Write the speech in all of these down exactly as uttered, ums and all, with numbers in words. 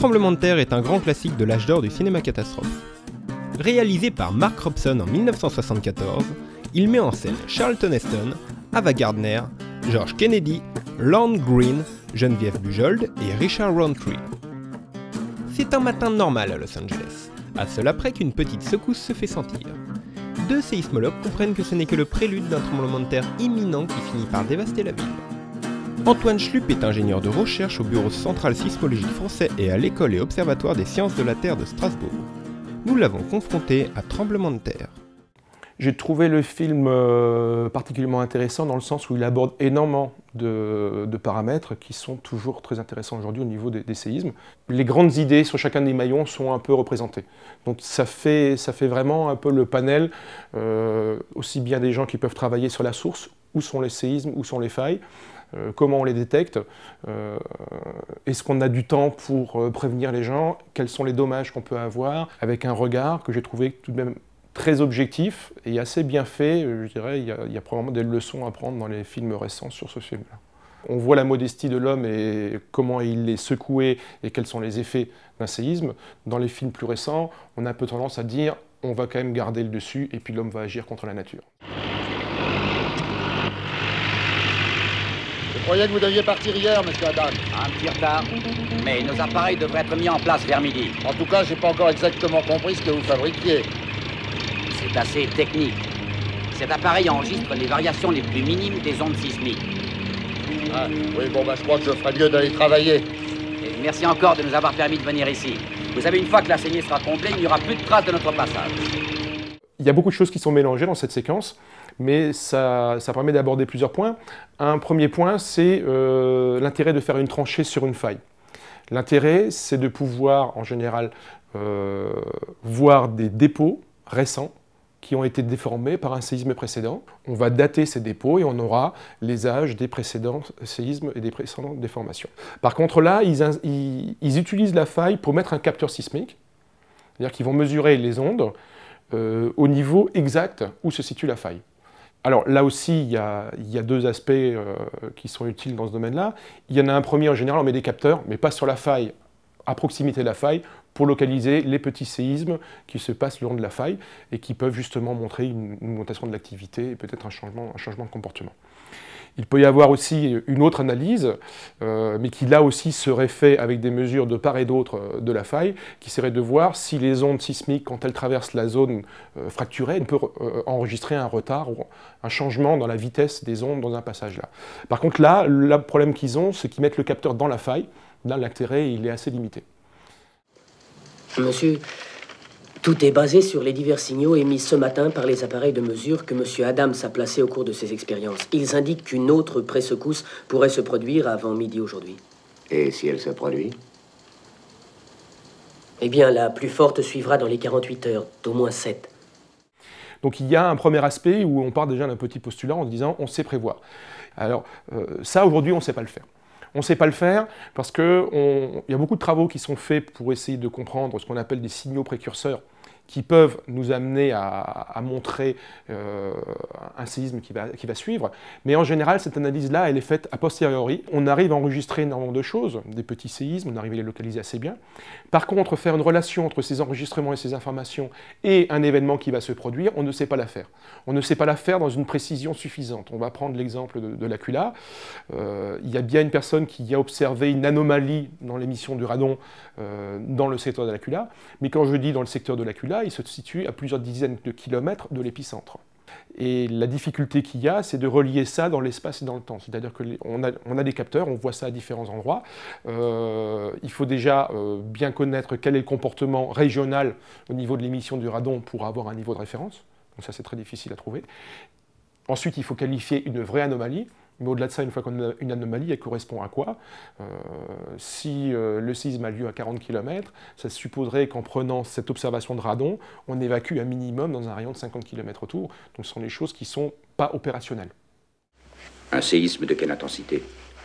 Tremblement de terre est un grand classique de l'âge d'or du cinéma catastrophe. Réalisé par Mark Robson en mille neuf cent soixante-quatorze, il met en scène Charlton Heston, Ava Gardner, George Kennedy, Lorne Greene, Geneviève Bujold et Richard Roundtree. C'est un matin normal à Los Angeles, à cela près qu'une petite secousse se fait sentir. Deux séismologues comprennent que ce n'est que le prélude d'un tremblement de terre imminent qui finit par dévaster la ville. Antoine Schlup est ingénieur de recherche au Bureau central sismologique français et à l'École et Observatoire des sciences de la Terre de Strasbourg. Nous l'avons confronté à Tremblement de terre. J'ai trouvé le film euh, particulièrement intéressant dans le sens où il aborde énormément de, de paramètres qui sont toujours très intéressants aujourd'hui au niveau des, des séismes. Les grandes idées sur chacun des maillons sont un peu représentées. Donc ça fait, ça fait vraiment un peu le panel, euh, aussi bien des gens qui peuvent travailler sur la source, où sont les séismes, où sont les failles, euh, comment on les détecte, euh, est-ce qu'on a du temps pour euh, prévenir les gens, quels sont les dommages qu'on peut avoir, avec un regard que j'ai trouvé tout de même très objectif et assez bien fait. Je dirais, il y a, il y a probablement des leçons à prendre dans les films récents sur ce film-là. On voit la modestie de l'homme et comment il est secoué et quels sont les effets d'un séisme. Dans les films plus récents, on a un peu tendance à dire on va quand même garder le dessus et puis l'homme va agir contre la nature. Je croyais que vous deviez partir hier, monsieur Adam. Un petit retard, mais nos appareils devraient être mis en place vers midi. En tout cas, j'ai pas encore exactement compris ce que vous fabriquiez. C'est assez technique. Cet appareil enregistre les variations les plus minimes des ondes sismiques. Ah, oui, bon, bah, je crois que je ferais mieux d'aller travailler. Et merci encore de nous avoir permis de venir ici. Vous savez, une fois que la saignée sera comblée, il n'y aura plus de traces de notre passage. Il y a beaucoup de choses qui sont mélangées dans cette séquence, mais ça, ça permet d'aborder plusieurs points. Un premier point, c'est euh, l'intérêt de faire une tranchée sur une faille. L'intérêt, c'est de pouvoir, en général, euh, voir des dépôts récents qui ont été déformés par un séisme précédent. On va dater ces dépôts et on aura les âges des précédents séismes et des précédentes déformations. Par contre là, ils, ils, ils utilisent la faille pour mettre un capteur sismique, c'est-à-dire qu'ils vont mesurer les ondes euh, au niveau exact où se situe la faille. Alors là aussi, il y a, il y a deux aspects euh, qui sont utiles dans ce domaine-là. Il y en a un premier, en général, on met des capteurs, mais pas sur la faille, à proximité de la faille, pour localiser les petits séismes qui se passent le long de la faille et qui peuvent justement montrer une, une augmentation de l'activité et peut-être un changement, un changement de comportement. Il peut y avoir aussi une autre analyse, euh, mais qui là aussi serait fait avec des mesures de part et d'autre de la faille, qui serait de voir si les ondes sismiques, quand elles traversent la zone euh, fracturée, elles peuvent euh, enregistrer un retard ou un changement dans la vitesse des ondes dans un passage là. Par contre là, le problème qu'ils ont, c'est qu'ils mettent le capteur dans la faille. Là, l'intérêt, il est assez limité. Monsieur, tout est basé sur les divers signaux émis ce matin par les appareils de mesure que monsieur Adams a placés au cours de ses expériences. Ils indiquent qu'une autre pré-secousse pourrait se produire avant midi aujourd'hui. Et si elle se produit? Eh bien, la plus forte suivra dans les quarante-huit heures, d'au moins sept. Donc il y a un premier aspect où on part déjà d'un petit postulat en disant on sait prévoir. Alors euh, ça, aujourd'hui, on ne sait pas le faire. On ne sait pas le faire parce qu'il y a beaucoup de travaux qui sont faits pour essayer de comprendre ce qu'on appelle des signaux précurseurs qui peuvent nous amener à, à montrer euh, un séisme qui va, qui va suivre. Mais en général, cette analyse-là, elle est faite a posteriori. On arrive à enregistrer énormément de choses, des petits séismes, on arrive à les localiser assez bien. Par contre, faire une relation entre ces enregistrements et ces informations et un événement qui va se produire, on ne sait pas la faire. On ne sait pas la faire dans une précision suffisante. On va prendre l'exemple de, de l'Aquila. Euh, il y a bien une personne qui a observé une anomalie dans l'émission du radon euh, dans le secteur de l'Aquila. Mais quand je dis dans le secteur de l'Aquila, il se situe à plusieurs dizaines de kilomètres de l'épicentre. Et la difficulté qu'il y a, c'est de relier ça dans l'espace et dans le temps. C'est-à-dire qu'on a, on a des capteurs, on voit ça à différents endroits. Euh, il faut déjà euh, bien connaître quel est le comportement régional au niveau de l'émission du radon pour avoir un niveau de référence. Donc ça, c'est très difficile à trouver. Ensuite, il faut qualifier une vraie anomalie. Mais au-delà de ça, une fois qu'on a une anomalie, elle correspond à quoi? euh, Si euh, le séisme a lieu à quarante kilomètres, ça supposerait qu'en prenant cette observation de radon, on évacue un minimum dans un rayon de cinquante kilomètres autour. Donc ce sont des choses qui ne sont pas opérationnelles. Un séisme de quelle intensité?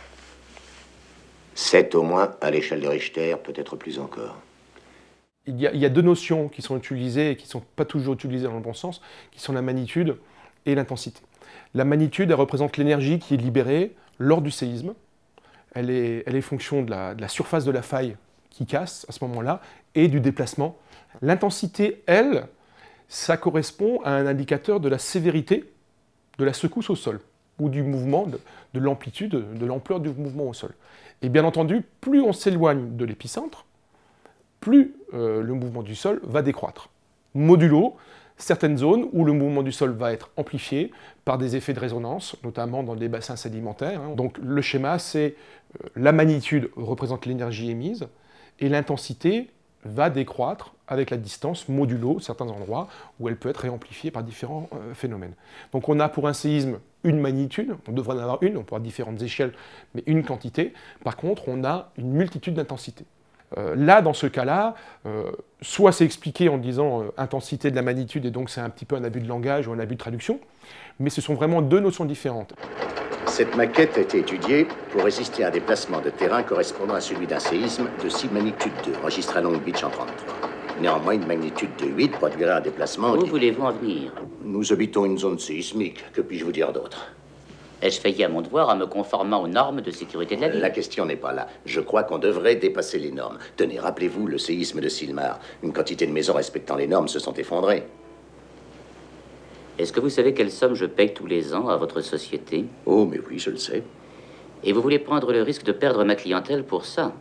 sept au moins, à l'échelle de Richter, peut-être plus encore. Il y, a, il y a deux notions qui sont utilisées et qui ne sont pas toujours utilisées dans le bon sens, qui sont la magnitude et l'intensité. La magnitude, elle représente l'énergie qui est libérée lors du séisme. Elle est, elle est fonction de la, de la surface de la faille qui casse à ce moment-là et du déplacement. L'intensité, elle, ça correspond à un indicateur de la sévérité de la secousse au sol ou du mouvement, de, de l'amplitude, de l'ampleur du mouvement au sol. Et bien entendu, plus on s'éloigne de l'épicentre, plus euh, le mouvement du sol va décroître. Modulo certaines zones où le mouvement du sol va être amplifié par des effets de résonance, notamment dans des bassins sédimentaires. Donc le schéma, c'est euh, la magnitude représente l'énergie émise, et l'intensité va décroître avec la distance modulo certains endroits où elle peut être réamplifiée par différents euh, phénomènes. Donc on a pour un séisme une magnitude, on devrait en avoir une, on peut avoir différentes échelles, mais une quantité. Par contre, on a une multitude d'intensités. Euh, là, dans ce cas-là, euh, soit c'est expliqué en disant euh, intensité de la magnitude, et donc c'est un petit peu un abus de langage ou un abus de traduction, mais ce sont vraiment deux notions différentes. Cette maquette a été étudiée pour résister à un déplacement de terrain correspondant à celui d'un séisme de six magnitude deux, enregistré à Long Beach en mille neuf cent trente-trois. Néanmoins, une magnitude de huit produirait un déplacement... Où voulez-vous en venir? Nous habitons une zone séismique, que puis-je vous dire d'autre? Ai-je failli à mon devoir en me conformant aux normes de sécurité de la ville? La question n'est pas là. Je crois qu'on devrait dépasser les normes. Tenez, rappelez-vous le séisme de Silmar. Une quantité de maisons respectant les normes se sont effondrées. Est-ce que vous savez quelle somme je paye tous les ans à votre société? Oh, mais oui, je le sais. Et vous voulez prendre le risque de perdre ma clientèle pour ça?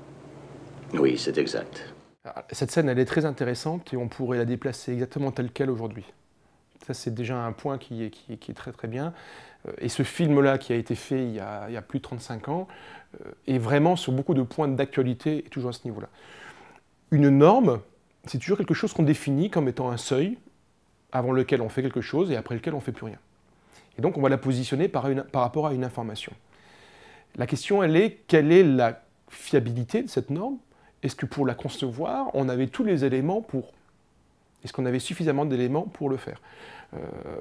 Oui, c'est exact. Cette scène, elle est très intéressante et on pourrait la déplacer exactement telle qu'elle aujourd'hui. Ça, c'est déjà un point qui est, qui, est, qui est très très bien. Et ce film-là, qui a été fait il y a, il y a plus de trente-cinq ans, est vraiment sur beaucoup de points d'actualité et toujours à ce niveau-là. Une norme, c'est toujours quelque chose qu'on définit comme étant un seuil avant lequel on fait quelque chose et après lequel on ne fait plus rien. Et donc on va la positionner par, une, par rapport à une information. La question, elle est, quelle est la fiabilité de cette norme? Est-ce que pour la concevoir, on avait tous les éléments pour? Est-ce qu'on avait suffisamment d'éléments pour le faire? euh,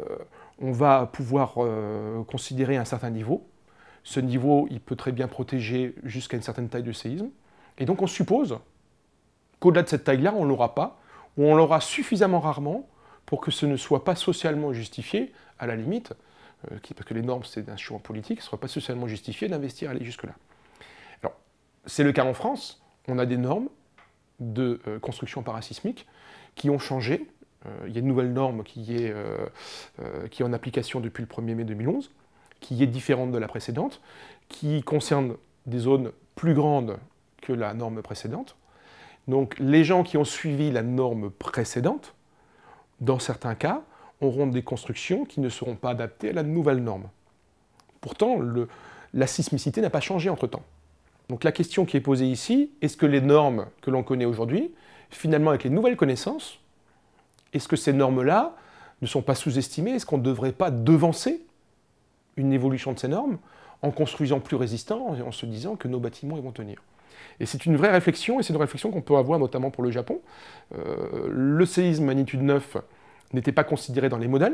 On va pouvoir euh, considérer un certain niveau. Ce niveau, il peut très bien protéger jusqu'à une certaine taille de séisme. Et donc on suppose qu'au-delà de cette taille-là, on ne l'aura pas, ou on l'aura suffisamment rarement pour que ce ne soit pas socialement justifié, à la limite, euh, parce que les normes, c'est un choix politique, ce ne soit pas socialement justifié d'investir, aller jusque-là. Alors, c'est le cas en France. On a des normes de euh, construction parasismique qui ont changé. Euh, il y a une nouvelle norme qui est, euh, euh, qui est en application depuis le premier mai deux mille onze, qui est différente de la précédente, qui concerne des zones plus grandes que la norme précédente. Donc les gens qui ont suivi la norme précédente, dans certains cas, auront des constructions qui ne seront pas adaptées à la nouvelle norme. Pourtant, le, la sismicité n'a pas changé entre-temps. Donc la question qui est posée ici, est-ce que les normes que l'on connaît aujourd'hui, finalement avec les nouvelles connaissances, est-ce que ces normes-là ne sont pas sous-estimées? Est-ce qu'on ne devrait pas devancer une évolution de ces normes en construisant plus résistant et en se disant que nos bâtiments ils vont tenir? Et c'est une vraie réflexion, et c'est une réflexion qu'on peut avoir notamment pour le Japon. Euh, le séisme magnitude neuf n'était pas considéré dans les modèles.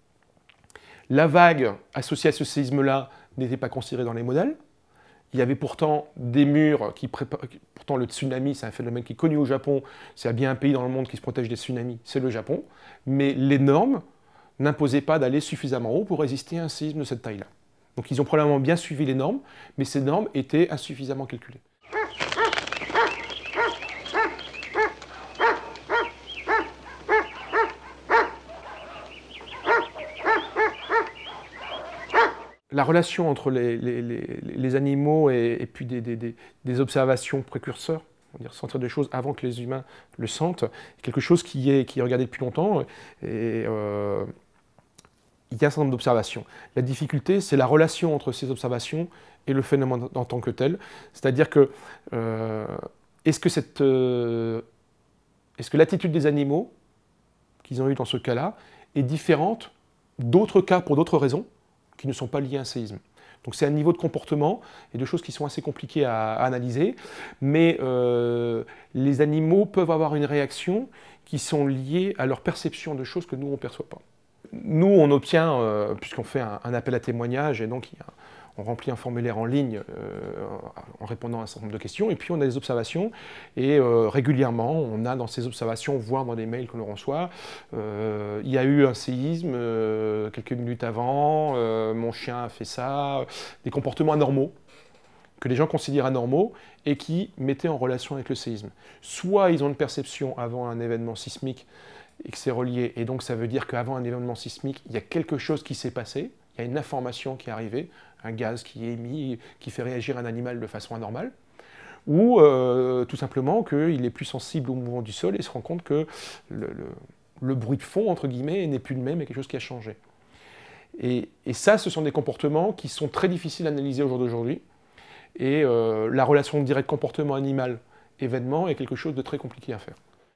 La vague associée à ce séisme-là n'était pas considérée dans les modèles. Il y avait pourtant des murs qui préparent... Pourtant, le tsunami, c'est un phénomène qui est connu au Japon. S'il y a bien un pays dans le monde qui se protège des tsunamis, c'est le Japon. Mais les normes n'imposaient pas d'aller suffisamment haut pour résister à un séisme de cette taille-là. Donc ils ont probablement bien suivi les normes, mais ces normes étaient insuffisamment calculées. La relation entre les, les, les, les animaux et, et puis des, des, des observations précurseurs, on va dire sentir des choses avant que les humains le sentent, est quelque chose qui est, qui est regardé depuis longtemps. Et euh, il y a un certain nombre d'observations. La difficulté, c'est la relation entre ces observations et le phénomène en tant que tel. C'est-à-dire que, euh, est-ce que, cette, euh, est-ce que l'attitude des animaux qu'ils ont eue dans ce cas-là est différente d'autres cas pour d'autres raisons qui ne sont pas liés à un séisme. Donc c'est un niveau de comportement et de choses qui sont assez compliquées à, à analyser, mais euh, les animaux peuvent avoir une réaction qui sont liées à leur perception de choses que nous, on ne perçoit pas. Nous, on obtient, euh, puisqu'on fait un, un appel à témoignages, et donc il y a, on remplit un formulaire en ligne euh, en répondant à un certain nombre de questions, et puis on a des observations, et euh, régulièrement, on a dans ces observations, voire dans les mails que l'on reçoit, euh, il y a eu un séisme euh, quelques minutes avant, euh, mon chien a fait ça, des comportements anormaux que les gens considèrent anormaux et qui mettaient en relation avec le séisme. Soit ils ont une perception avant un événement sismique et que c'est relié, et donc ça veut dire qu'avant un événement sismique, il y a quelque chose qui s'est passé, il y a une information qui est arrivée, un gaz qui est émis, qui fait réagir un animal de façon anormale, ou euh, tout simplement qu'il est plus sensible au mouvement du sol et se rend compte que le, le, le bruit de fond, entre guillemets, n'est plus le même et quelque chose qui a changé. Et, et ça, ce sont des comportements qui sont très difficiles à analyser au jour d'aujourd'hui, et euh, la relation directe comportement animal-événement est quelque chose de très compliqué à faire.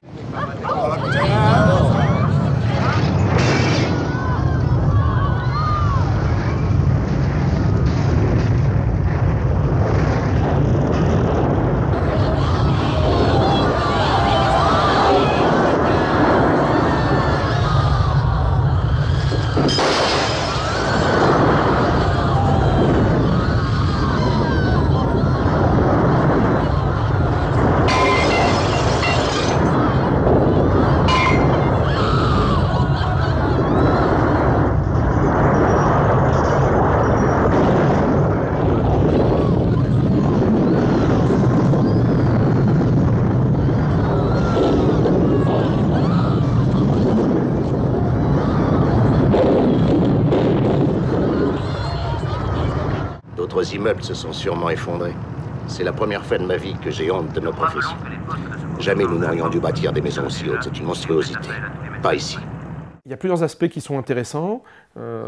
D'autres immeubles se sont sûrement effondrés. C'est la première fois de ma vie que j'ai honte de nos professions. Jamais nous n'aurions dû bâtir des maisons aussi hautes, c'est une monstruosité. Pas ici. Il y a plusieurs aspects qui sont intéressants euh,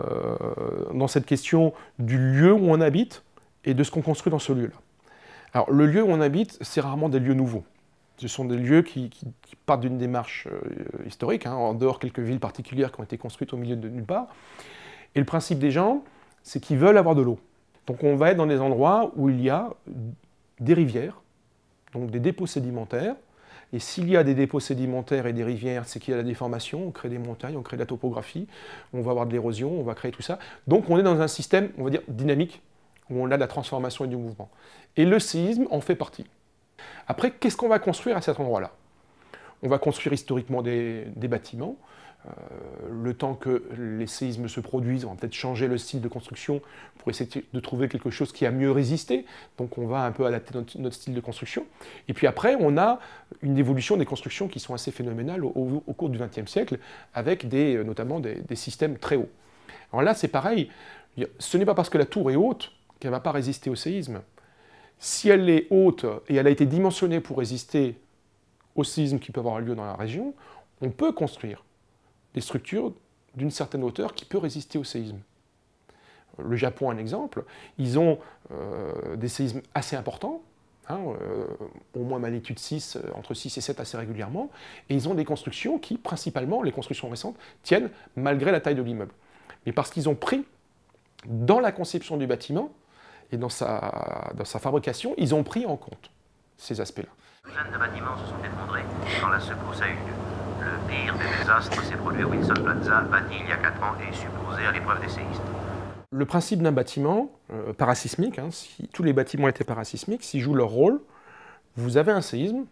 dans cette question du lieu où on habite et de ce qu'on construit dans ce lieu-là. Alors, le lieu où on habite, c'est rarement des lieux nouveaux. Ce sont des lieux qui, qui, qui partent d'une démarche euh, historique, hein, en dehors quelques villes particulières qui ont été construites au milieu de nulle part. Et le principe des gens, c'est qu'ils veulent avoir de l'eau. Donc on va être dans des endroits où il y a des rivières, donc des dépôts sédimentaires. Et s'il y a des dépôts sédimentaires et des rivières, c'est qu'il y a la déformation, on crée des montagnes, on crée de la topographie, on va avoir de l'érosion, on va créer tout ça. Donc on est dans un système, on va dire, dynamique, où on a de la transformation et du mouvement. Et le séisme en fait partie. Après, qu'est-ce qu'on va construire à cet endroit-là? On va construire historiquement des, des bâtiments. Euh, le temps que les séismes se produisent, on va peut-être changer le style de construction pour essayer de trouver quelque chose qui a mieux résisté. Donc on va un peu adapter notre, notre style de construction. Et puis après, on a une évolution des constructions qui sont assez phénoménales au, au, au cours du vingtième siècle, avec des, notamment des, des systèmes très hauts. Alors là, c'est pareil. Ce n'est pas parce que la tour est haute qu'elle ne va pas résister au séisme. Si elle est haute et elle a été dimensionnée pour résister au séisme qui peut avoir lieu dans la région, on peut construire des structures d'une certaine hauteur qui peut résister au séisme. Le Japon, un exemple, ils ont euh, des séismes assez importants, hein, euh, au moins magnitude six, euh, entre six et sept assez régulièrement, et ils ont des constructions qui, principalement, les constructions récentes, tiennent malgré la taille de l'immeuble. Mais parce qu'ils ont pris, dans la conception du bâtiment et dans sa, dans sa fabrication, ils ont pris en compte ces aspects-là. Une douzaine de bâtiments se sont effondrés quand la secousse a eu lieu. Le pire des désastres s'est produit au Wilson Plaza, bâti il y a quatre ans et supposé à l'épreuve des séismes. Le principe d'un bâtiment euh, parasismique, hein, si tous les bâtiments étaient parasismiques, s'ils jouent leur rôle, vous avez un séisme,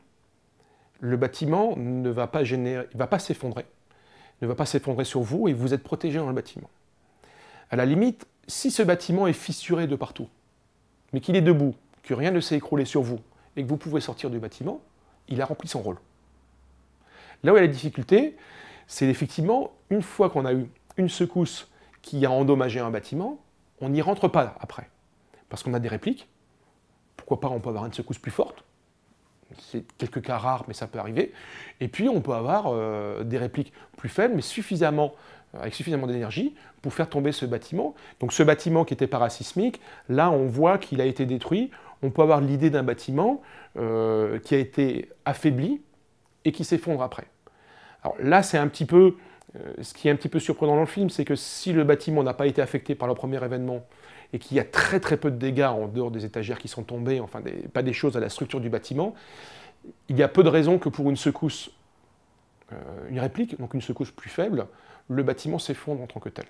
le bâtiment ne va pas générer, il va pas s'effondrer, ne va pas s'effondrer sur vous et vous êtes protégé dans le bâtiment. À la limite, si ce bâtiment est fissuré de partout, mais qu'il est debout, que rien ne s'est écroulé sur vous et que vous pouvez sortir du bâtiment, il a rempli son rôle. Là où il y a la difficulté, c'est effectivement, une fois qu'on a eu une secousse qui a endommagé un bâtiment, on n'y rentre pas après. Parce qu'on a des répliques. Pourquoi pas, on peut avoir une secousse plus forte. C'est quelques cas rares, mais ça peut arriver. Et puis, on peut avoir euh, des répliques plus faibles, mais suffisamment, avec suffisamment d'énergie pour faire tomber ce bâtiment. Donc ce bâtiment qui était parasismique, là, on voit qu'il a été détruit. On peut avoir l'idée d'un bâtiment euh, qui a été affaibli, et qui s'effondre après. Alors là, c'est un petit peu, euh, ce qui est un petit peu surprenant dans le film, c'est que si le bâtiment n'a pas été affecté par le premier événement, et qu'il y a très très peu de dégâts en dehors des étagères qui sont tombées, enfin des, pas des choses à la structure du bâtiment, il y a peu de raisons que pour une secousse, euh, une réplique, donc une secousse plus faible, le bâtiment s'effondre en tant que tel.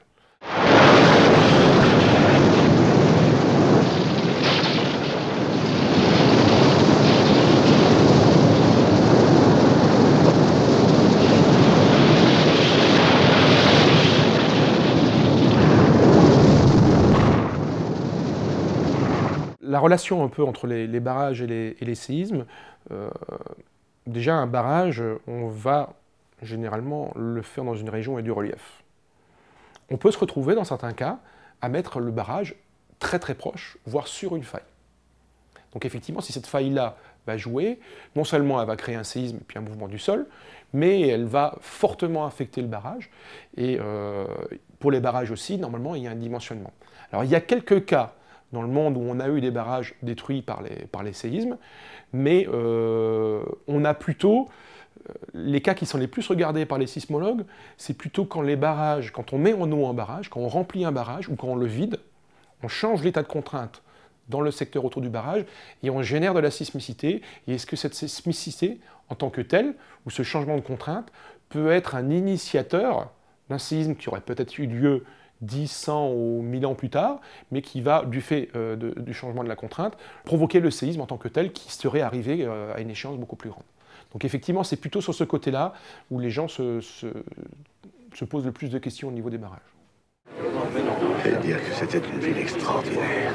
La relation un peu entre les, les barrages et les, et les séismes, euh, déjà un barrage, on va généralement le faire dans une région avec du relief. On peut se retrouver dans certains cas à mettre le barrage très très proche, voire sur une faille. Donc effectivement, si cette faille-là va jouer, non seulement elle va créer un séisme et puis un mouvement du sol, mais elle va fortement affecter le barrage. Et euh, pour les barrages aussi, normalement, il y a un dimensionnement. Alors il y a quelques cas dans le monde où on a eu des barrages détruits par les, par les séismes, mais euh, on a plutôt, les cas qui sont les plus regardés par les sismologues, c'est plutôt quand les barrages, quand on met en eau un barrage, quand on remplit un barrage ou quand on le vide, on change l'état de contrainte dans le secteur autour du barrage et on génère de la sismicité. Et est-ce que cette sismicité, en tant que telle, ou ce changement de contrainte, peut être un initiateur d'un séisme qui aurait peut-être eu lieu dix, cent ou mille ans plus tard, mais qui va, du fait euh, de, du changement de la contrainte, provoquer le séisme en tant que tel qui serait arrivé euh, à une échéance beaucoup plus grande. Donc effectivement, c'est plutôt sur ce côté-là où les gens se, se, se posent le plus de questions au niveau des barrages. Et dire que c'était une ville extraordinaire.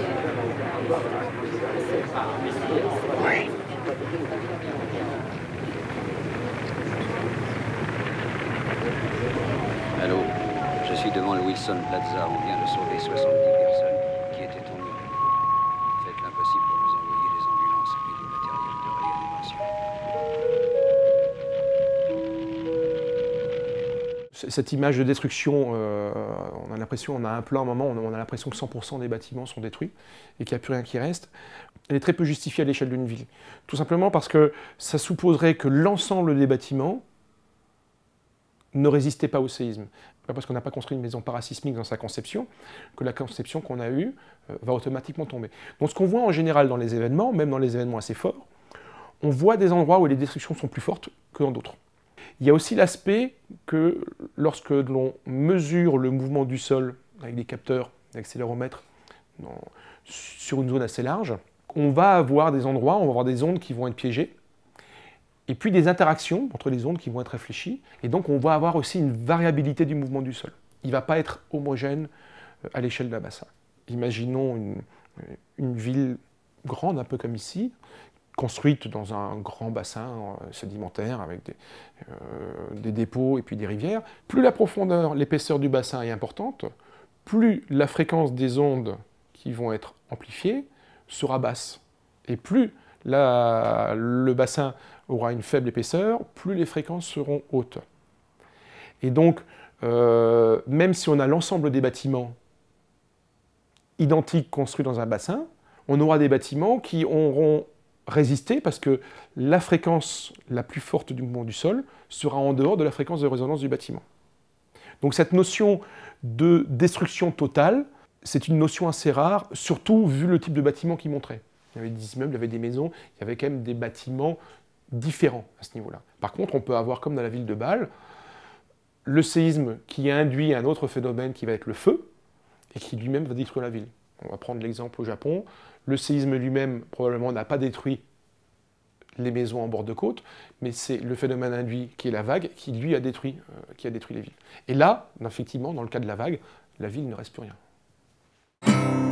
Oui. Allô, je suis devant le Wilson Plaza. On vient de sauver soixante-dix personnes qui étaient en urine. Faites l'impossible pour nous envoyer des ambulances et du matériel de réanimation. Cette image de destruction, euh, on a l'impression, on a un plan à un moment, on a l'impression que cent pour cent des bâtiments sont détruits et qu'il n'y a plus rien qui reste. Elle est très peu justifiée à l'échelle d'une ville. Tout simplement parce que ça supposerait que l'ensemble des bâtiments ne résistait pas au séisme. Pas parce qu'on n'a pas construit une maison parasismique dans sa conception, que la conception qu'on a eue euh, va automatiquement tomber. Donc ce qu'on voit en général dans les événements, même dans les événements assez forts, on voit des endroits où les destructions sont plus fortes que dans d'autres. Il y a aussi l'aspect que lorsque l'on mesure le mouvement du sol avec des capteurs d'accéléromètre sur une zone assez large, on va avoir des endroits, on va avoir des ondes qui vont être piégées, et puis des interactions entre les ondes qui vont être réfléchies, et donc on va avoir aussi une variabilité du mouvement du sol. Il ne va pas être homogène à l'échelle d'un bassin. Imaginons une, une ville grande, un peu comme ici, construite dans un grand bassin sédimentaire avec des, euh, des dépôts et puis des rivières. Plus la profondeur, l'épaisseur du bassin est importante, plus la fréquence des ondes qui vont être amplifiées sera basse. Et plus la, le bassin aura une faible épaisseur, plus les fréquences seront hautes. Et donc, euh, même si on a l'ensemble des bâtiments identiques construits dans un bassin, on aura des bâtiments qui auront résisté parce que la fréquence la plus forte du mouvement du sol sera en dehors de la fréquence de résonance du bâtiment. Donc cette notion de destruction totale, c'est une notion assez rare, surtout vu le type de bâtiment qu'il montrait. Il y avait des immeubles, il y avait des maisons, il y avait quand même des bâtiments différents à ce niveau-là. Par contre, on peut avoir, comme dans la ville de Bâle, le séisme qui induit un autre phénomène qui va être le feu, et qui lui-même va détruire la ville. On va prendre l'exemple au Japon. Le séisme lui-même, probablement, n'a pas détruit les maisons en bord de côte, mais c'est le phénomène induit qui est la vague qui, lui, a détruit, euh, qui a détruit les villes. Et là, effectivement, dans le cas de la vague, la ville ne reste plus rien.